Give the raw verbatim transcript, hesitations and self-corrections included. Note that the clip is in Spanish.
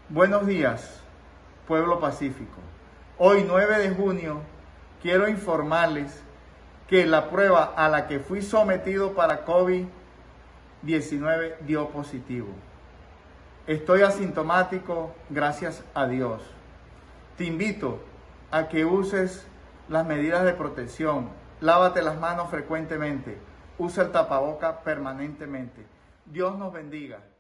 Buenos días, pueblo pacífico. Hoy, nueve de junio, quiero informarles que la prueba a la que fui sometido para COVID diecinueve dio positivo. Estoy asintomático, gracias a Dios. Te invito a que uses las medidas de protección. Lávate las manos frecuentemente. Usa el tapaboca permanentemente. Dios nos bendiga.